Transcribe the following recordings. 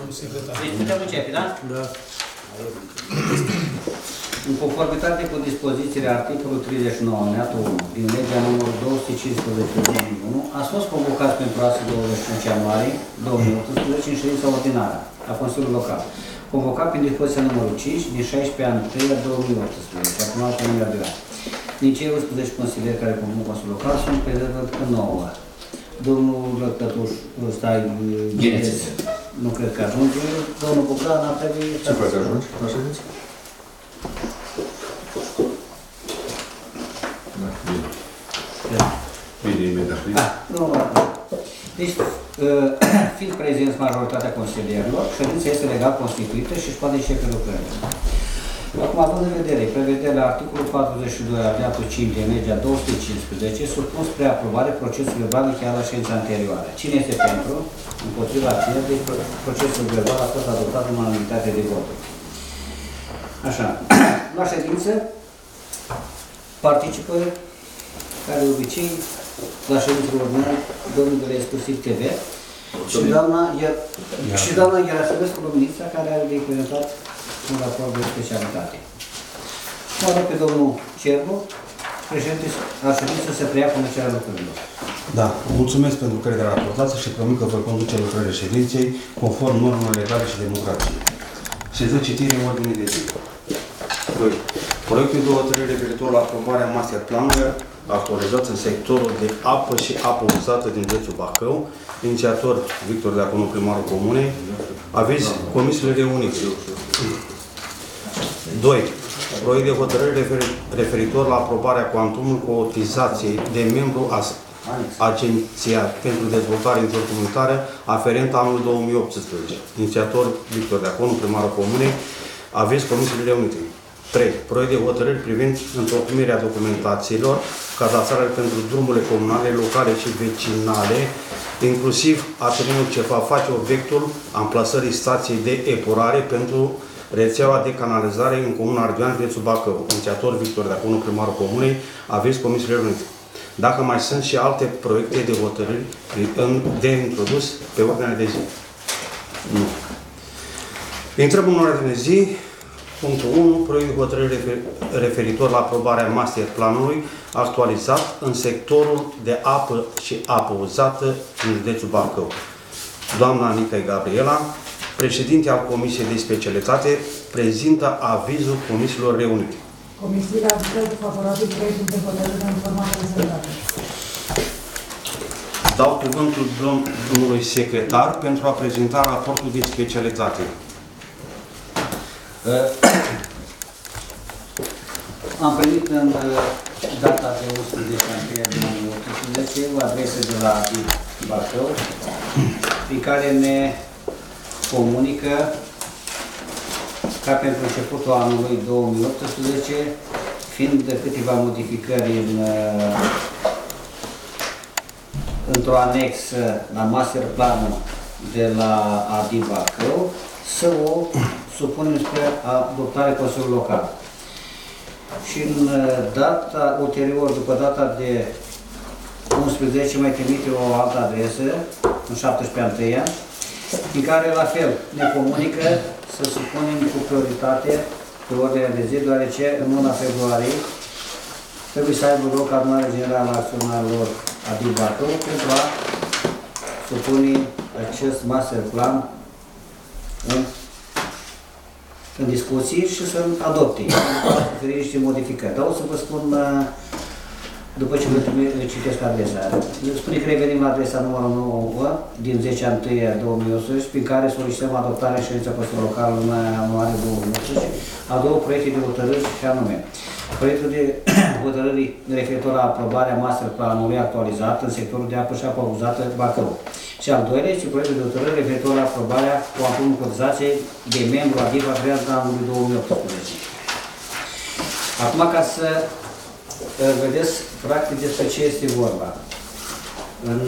domnul secretar. Deci putem începe, da? Da. În conformitate cu dispozițiile articolul 39, alineatul 1 din legea numărul 215/2001, a fost convocat pentru astăzi 25 ianuarie 2018 în ședința ordinară a Consiliului Local, convocat prin dispoziția numărul 5 din 16 ani 2018, acum pe numele de an. Din cei 11 consilieri care compun Consiliul Local sunt prezenți că 9. Domnul Lăcătuș stai Gheneț, nu cred că ajunge. Domnul Bucran ar trebui... Ce poate ajunge la ședință? Da, bine. Bine, imediat. Deci, fiind prezenți majoritatea consilierilor, ședința este legal constituită și își poate începe lucrările. Acum, având în vedere prevederea articolul 42 alineatul 5 din legea 215, supun spre aprobare procesul verbal încheiat la ședința anterioară. Cine este pentru? Împotriva abțineri, deci procesul verbal a fost adoptat în unanimitate de voturi. Așa. La ședință participă, ca de obicei, la ședințele ordinare, domnul de la Exclusiv TV și doamna Gherasărescu Luminița, care are de prezentat un raport de specialitate. Mă rog pe domnul Cerbu, președinte al ședinței, să preia conducerea lucrărilor. Da, mulțumesc pentru crederea raportată și promit că voi conduce lucrările ședinței conform normelor legale și democrației. Se dă citire în ordine de zi. Proiectul de hotărâre referitor la aprobarea master planului actualizat în sectorul de apă și apă uzată din județul Bacău, inițiator Victor Deaconu, primarul comunei, aviz comisiile reunite. 2. Proiect de hotărâre referitor la aprobarea cuantumului cotizației de membru a Agenția pentru Dezvoltare Intercomunitară aferent anul 2018. Inițiator Victor Deaconu, primarul comunei, aviz comisiile reunite. 3. Proiect de hotărâri privind întocmirea documentațiilor cadastrale pentru drumurile comunale, locale și vecinale, inclusiv aterenul ce va face obiectul amplasării stației de epurare pentru rețeaua de canalizare în Comuna Ardeoan, județul Bacău. Inițiator Victor Deaconu, primarul comunei, aviz comisiile reunite. Dacă mai sunt și alte proiecte de hotărâri de introdus pe ordinea de zi. Nu. Intrăm în ordinea de zi. Punctul 1. Proiect de hotărâre referitor la aprobarea master planului actualizat în sectorul de apă și apă uzată în județul Bacău. Doamna Nicăi Gabriela, președinte al Comisiei de Specialitate, prezintă avizul comisiilor reunite. Comisiile adoptă favorabil proiectul de hotărâre în forma prezentată. Dau cuvântul domnului secretar pentru a prezenta raportul de specialitate. Am primit în data de 11 ianuarie 2018 o adresă de la Bacău, prin care ne comunică ca pentru începutul anului 2018, fiind de câteva modificări într-o anexă la master planul de la ADI Bacău, să o supunem spre adoptare Consiliului Local. Și în data ulterior, după data de 11, mai trimite o altă adresă, în 17 an, în care la fel ne comunică să supunem cu prioritate pe ordinea de zi, deoarece în luna februarie trebuie să aibă loc adunarea generală a acționarilor ADI Bacău pentru a supune acest master plan în discuții și să-l adopte, pentru niște modificări. Dar o să vă spun, după ce vă citesc adresa. Spune că revenim la adresa numărul 9 din 10 ianuarie 2018, prin care solicităm adoptarea în ședința Consiliului Local în luna ianuarie 2018 a două proiecte de hotărâri și anume proiectul de hotărâri referitor la aprobarea master planului actualizat în sectorul de apă și apă uzată Bacău. Și al doilea este proiectul de hotărâri referitor la aprobarea cuantumului cotizației de membru adiv aferent anului 2018. Acum, ca să vedeți practic despre ce este vorba. În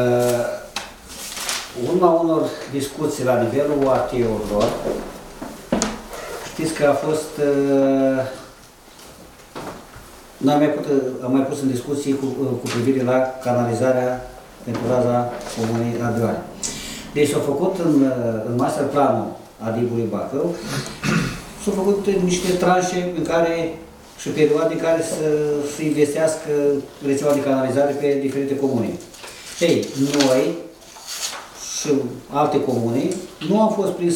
urma unor discuții la nivelul UAT-urilor, știți că a fost am mai pus în discuții cu privire la canalizarea pentru raza comunei Ardeoane. Deci s-au făcut în master planul Adibului Bacău, s-au făcut niște tranșe în care și perioade în care să investească rețeaua de canalizare pe diferite comune. Ei, noi și alte comune nu am fost prins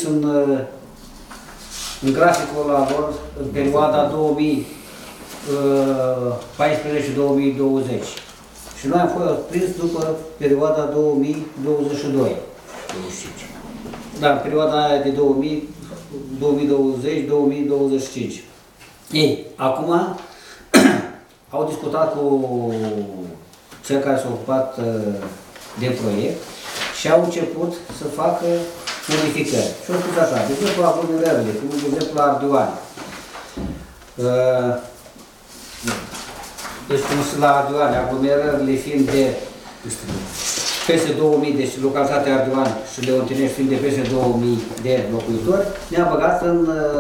în graficul la lor în perioada 2014-2020 și noi am fost prins după perioada 2022. Da, în perioada aia de 2020-2025. Ei, acum au discutat cu cel care s-a ocupat de proiect și au început să facă modificări. Și au spus așa, de exemplu la aglomerările, de exemplu la Ardioane. Deci cum sunt la Ardioane, aglomerările fiind de peste 2000, deci localitatea Ardioane și Leontinești fiind de peste 2000 de locuitori, ne-a băgat în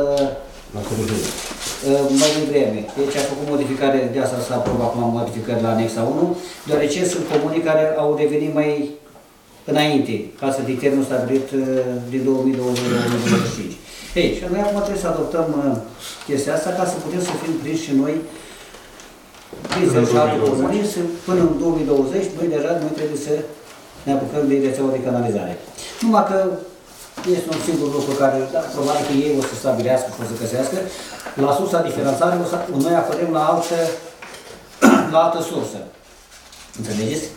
mai devreme. Deci a făcut modificare, de asta s-a aprobat acum modificări la anexa 1, deoarece sunt comuni care au devenit mai înainte, față de termenul stabilit din 2020-2025. Ei, și noi acum trebuie să adoptăm chestia asta ca să putem să fim prinși și noi prinși și alte comuni, până în 2020, noi trebuie să ne apucăm de rețeaua de canalizare. Numai că este un singur lucru care, da, probabil că ei o să stabilească și o să găsească, la sursa de finanțare, noi apărăm la altă sursă. Înțelegeți?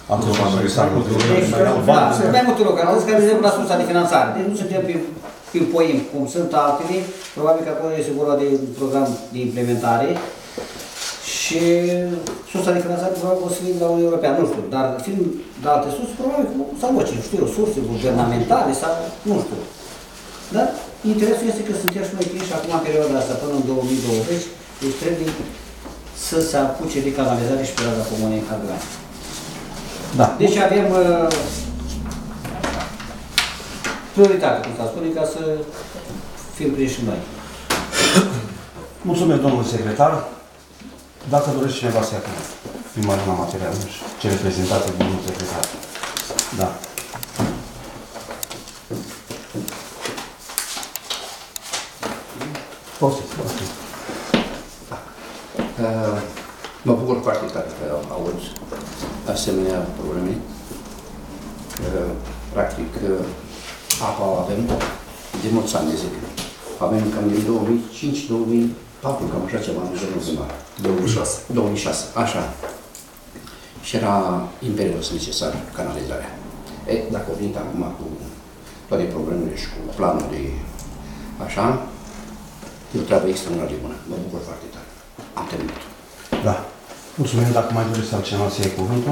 Sunt mai multe localități care rezervă la sursa de finanțare. Deci nu suntem pe poim, cum sunt altele, probabil că acolo este vorba de un program de implementare și sursa de finanțare probabil o să fie la Uniunea Europeană, nu știu, dar fiind de alte surse, probabil că sau orice, nu știu, surse guvernamentale sau nu știu. Dar interesul este că suntem și noi și acum în perioada asta, până în 2020, deci trebuie să se apuce de canalizare și perioada comunei în Ardioane. Da. Deci avem prioritate, cum s-a spune, ca să fim prinși și noi. Mulțumesc, domnul secretar. Dacă dorește cineva să ia imaginea materială și cele prezentate de domnul secretar. Da. Poftiți. Mă bucur foarte tare că aud asemenea probleme. Practic, apa o avem de mulți ani de zile. Avem cam din 2005-2004, cam așa ceva, în genul ăsta. 2006. 2006, așa. Și era imperios necesar canalizarea. Dacă au venit acum cu toate problemele și cu planurile așa, e o treabă extraordinar de bună. Mă bucur foarte tare. Am terminat. Da. Mulțumim. Dacă mai dorește altcineva să iei cuvântul.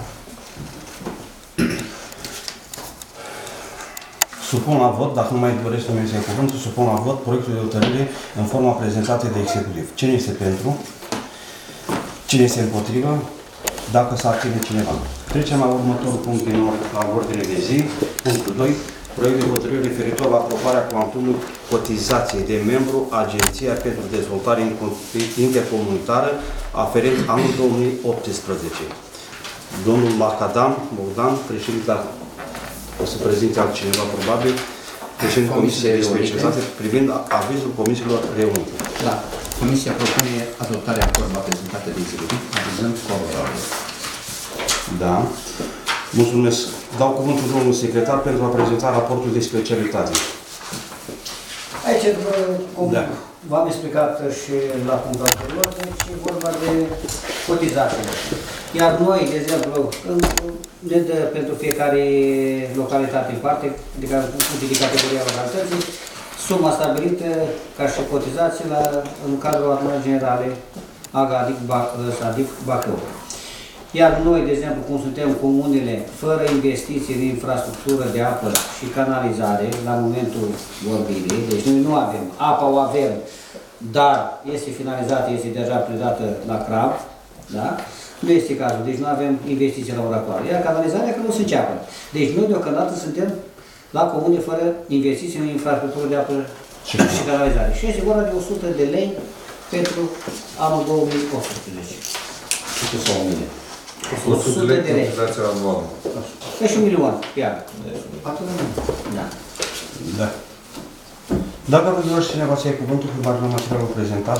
Supun la vot, dacă nu mai dorește nimeni să iei cuvântul, supun la vot proiectul de hotărâre în forma prezentată de executiv. Cine este pentru? Cine este împotrivă? Dacă s-a abține cineva. Trecem la următorul punct din ordine de zi. Punctul 2. Proiect de hotărâre referitor la aprobarea cuantumului cotizației de membru Agenția pentru Dezvoltare Intercomunitară aferent anul 2018. Domnul Macadam Bogdan, președinte, o să prezinte altcineva probabil, președinte Comisiei de Specialitate privind avizul comisiilor reunite. Da. Comisia propune adoptarea în forma prezentată de executiv, avizând favorabil. Da. Mulțumesc. Dau cuvântul domnului secretar pentru a prezenta raportul de specialitate. Aici, cum v-am explicat și la punctul anterior, deci e vorba de cotizații. Iar noi, de exemplu, ne dă pentru fiecare localitate în parte, adică de categoria localității, suma stabilită ca și cotizații în cadrul adunării generale ADIC Bacău. Iar noi, de exemplu, cum suntem comunele fără investiții în infrastructură de apă și canalizare, la momentul vorbirii, deci noi nu avem, apa o avem, dar este finalizată, este deja predată la CRAB, da? Nu este cazul, deci nu avem investiții la ora actuală. Iar canalizarea că nu se înceapă. Deci noi deocamdată suntem la comune fără investiții în infrastructură de apă și canalizare. Și este vorba de 100 de lei pentru anul 2018. 100 sau 1000. 100 de lei cotizația anuală. E și 1 milion pe an. Atât de mult. Da. Da. Dacă vă dorește cineva să ia cuvântul pe marginea materialului prezentat,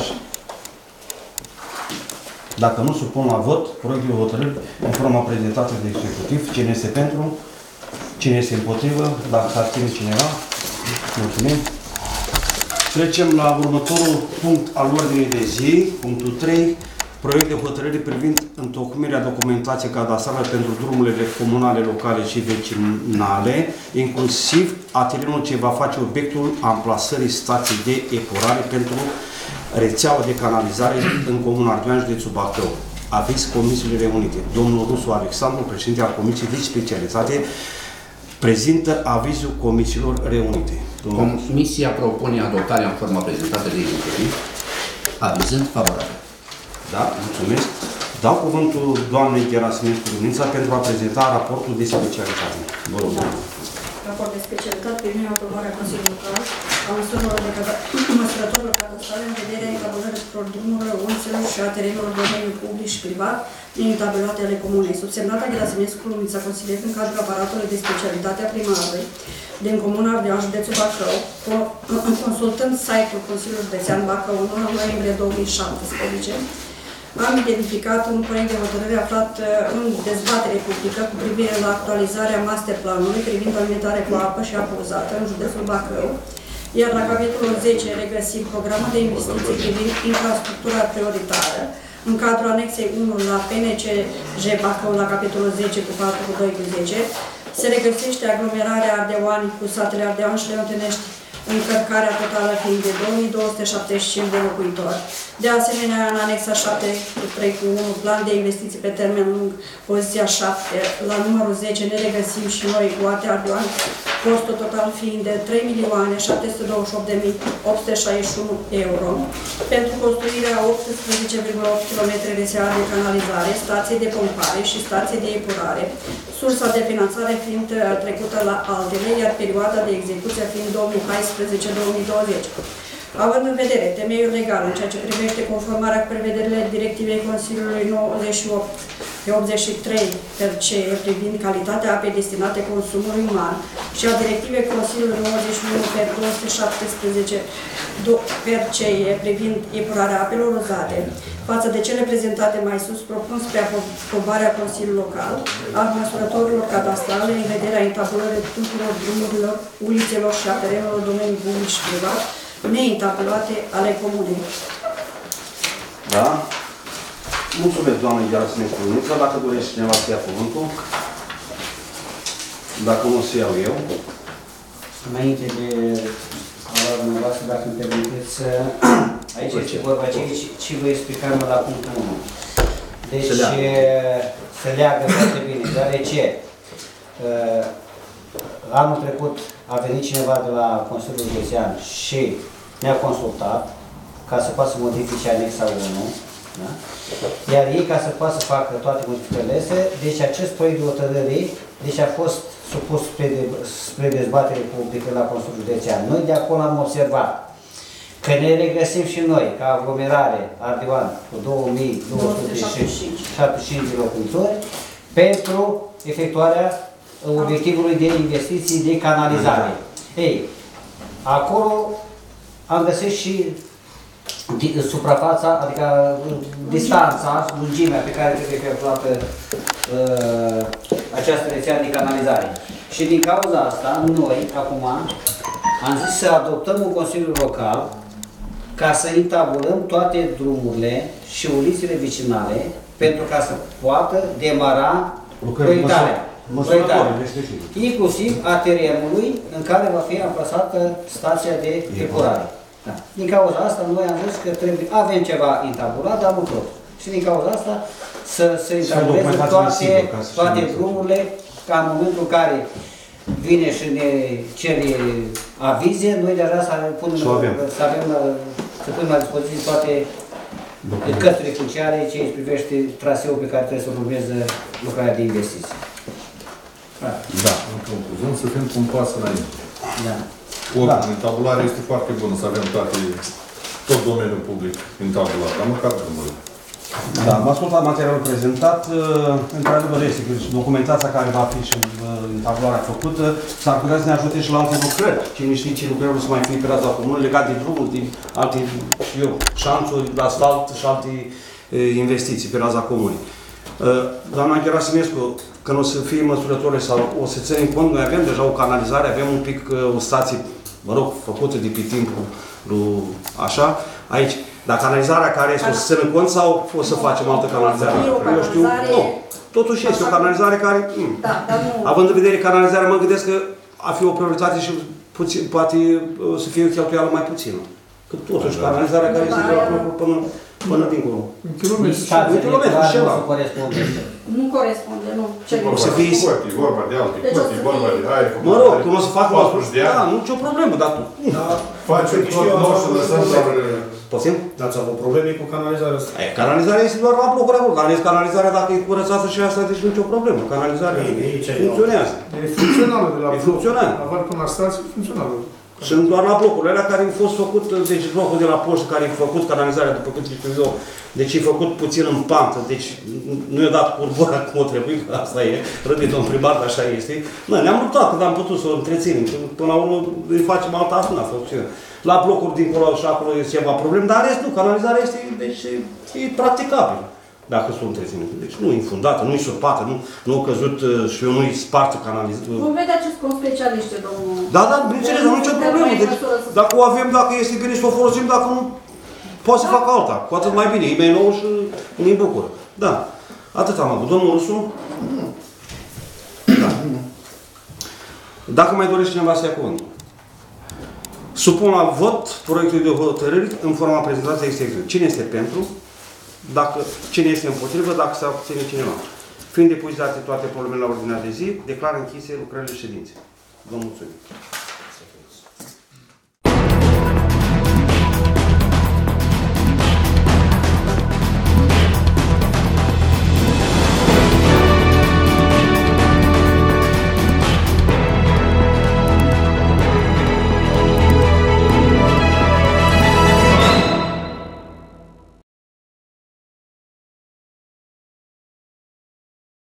dacă nu supun la vot, proiectul de hotărâri în forma prezentată de executiv, cine este pentru, cine este împotrivă, dacă s-ar ține cineva. Mulțumim. Trecem la următorul punct al ordinii de zi, punctul 3, proiect de hotărâre privind întocmirea documentației cadastrale pentru drumurile comunale, locale și vecinale, inclusiv atelierul ce va face obiectul amplasării stației de epurare pentru rețeaua de canalizare în Comuna Ardeoan, județul Bacău. Aviz Comisiile Reunite. Domnul Rusu Alexandru, președinte al Comisiei de Specialitate, prezintă avizul Comisiilor Reunite. Comisia propune adoptarea în forma prezentată de executiv, avizând favorabil. Da, mulțumesc. Dau cuvântul doamnei Gerasimescu Luminița pentru a prezenta raportul de specialitate. Vă rog. Da. Raport de specialitate privind aprobarea Consiliului Local a măsurilor de măsurătorilor cadastrale în vederea etablării tuturor drumurilor, ulițelor și a terenurilor de domeniu public și privat din etablate ale comunei. Subsemnata Gerasimescu Luminița, consilier în cadrul aparatului de specialitate a primarului din Comuna Ardeoan, județul Bacău, consultând site-ul Consiliului Județean Bacău în 1 noiembrie 2017, am identificat un proiect de hotărâre aflat în dezbatere publică cu privire la actualizarea masterplanului privind alimentare cu apă și apă uzată în județul Bacău, iar la capitolul 10 regăsim programul de investiții privind infrastructura prioritară. În cadrul anexei 1 la PNCJ Bacău, la capitolul 10 cu 4 cu 2 cu 10, se regăsește aglomerarea Ardeoani cu satele Ardeoan și Leontenești, încărcarea totală fiind de 2275 de locuitori. De asemenea, în anexa 7 cu 3 cu 1, plan de investiții pe termen lung, poziția 7, la numărul 10 ne regăsim și noi Goate Ardeoan, costul total fiind de 3.728.861 euro, pentru construirea 18,8 km rețea de canalizare, stație de pompare și stație de epurare, sursa de finanțare fiind trecută la altele, iar perioada de execuție fiind 2014-2020. Având în vedere temeiul legal în ceea ce privește conformarea cu prevederile directivei Consiliului 98 pe 83 per CE privind calitatea apei destinate consumului uman și a directivei Consiliului 91 per 217 per CE privind epurarea apelor uzate, față de cele prezentate mai sus, propun spre aprobarea Consiliului Local al măsurătorilor cadastrale în vederea intabulării tuturor drumurilor, ulițelor și a terenurilor domeniului public și privat neintabulate ale comunei. Da? Mulțumesc, doamne Gerasimescu Luminița. Dacă dorește cineva să ia cuvântul, dacă nu o să iau eu. Înainte de a dumneavoastră, dacă îmi permiteți, aici este vorba ce vă explicam la punctul 1. Deci se leagă foarte bine, deoarece anul trecut a venit cineva de la Consiliul Județean și ne-a consultat ca să poată să modifice anexa 1, da? Iar ei, ca să poată să facă toate modificările astea, deci acest proiect de hotărâre deci a fost supus spre dezbatere publică la Consiliul Județean. Noi de acolo am observat că ne regăsim și noi, ca aglomerare Ardeoan, cu 2275 de locuitori, pentru efectuarea obiectivului de investiții de canalizare. Ei, acolo am găsit și suprafața, adică distanța, lungimea pe care trebuie efectuată această rețea de canalizare. Și din cauza asta, noi, acum, am zis să adoptăm un Consiliu Local ca să intabulăm toate drumurile și ulițele vecinale pentru ca să poată demara proiectarea. Inclusiv a terenului în care va fi amplasată stația de epurare. Da. Din cauza asta, noi am zis că trebuie, avem ceva intabulat, dar nu tot. Și din cauza asta să se intabuleze toate drumurile, ca în momentul în care vine și ne cere avize, noi deja să punem la dispoziție toate cărțile funciare ce îi privește traseul pe care trebuie să urmeze lucrarea de investiții. Da, în concluzie, să fim cu un pas înainte. Da. Oricum, intabularea este foarte bună, să avem tot domeniul public intabulat, dar măcar drumurile. Da, m-a ascultat materialul prezentat. Într-adevăr este că documentația care va fi și în tabloarea făcută s-ar putea să ne ajute și la alte lucrări. Cine știe ce lucrări o să mai fie pe raza comună legat de drumuri, din alte, șanțuri, asfalt și alte investiții pe raza comunei. Doamna Gerasimescu, când o să fie măsurătoare sau o să ținem cont, noi avem deja o canalizare, avem un pic o stație, mă rog, făcută de pe timpul lui așa, aici. Dar canalizarea care este, o să țină cont sau o să facem altă canalizare? Eu știu, nu. Totuși este o canalizare care, având în vedere canalizarea, mă gândesc că a fi o prioritate și poate să fie o cheltuială mai puțină. Că totuși canalizarea care este de la locul până dincolo. Un kilometru. Un kilometru și ceva. Nu corespunde, nu. O să fie vorba de alte curte, vorba de aia. Mă rog, când o să fac da, nu e o problemă, dar facem tot nou să lăsăm doar... Poftim? Dați avut probleme cu canalizarea asta? Canalizarea este doar la blocuri acolo, dar canalizarea dacă e curățată și asta, deci nu e o problemă. Canalizarea funcționează. E funcțională de la E funcțională. avar până la stație, funcțională. Sunt doar la blocurile alea care au fost făcut, deci blocul de la poștă care a făcut canalizarea, după cât știu eu, deci e făcut puțin în pantă, deci nu i-a dat curbura cum o trebuie, că asta e, râde domn primar, așa este. Noi ne-am luptat când am putut să o întreținem, până la urmă îi facem alta, asta n-a fost cine. La blocuri dincolo și acolo este ceva problem, dar în rest nu, canalizarea este, deci, e practicabilă. Dacă s-o întreține. Deci nu e infundată, nu e surpată, nu a căzut și eu nu-i spartă canalizarea. Vom vedea ce spun specialiștii, domnul. Da, bineînțeles, nu e nicio problemă. Deci, dacă o avem, dacă este bine să o folosim, dacă nu, poate să fac alta. Cu atât mai bine. E mai nou și ne bucură. Da. Atât am avut. Domnul Rusu? Da. Dacă mai dorește cineva să ia cuvântul. Supun la vot proiectul de hotărâri în forma prezentată este exact. Cine este pentru? Cine este împotrivă, dacă se abține cineva. Fiind depuizate toate problemele la ordinea de zi, declar închise lucrările ședinței. Vă mulțumim.